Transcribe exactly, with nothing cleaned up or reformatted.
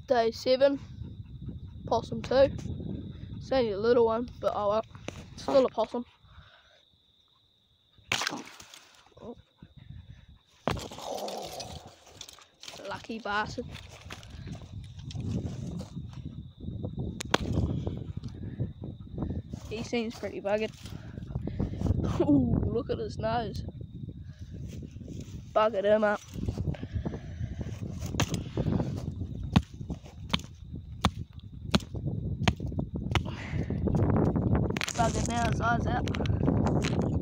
Day seven, possum two. It's only a little one, but oh well, still a possum. Lucky bastard. He seems pretty buggered. Ooh, look at his nose. Buggered him up. Buggered now, his eyes out.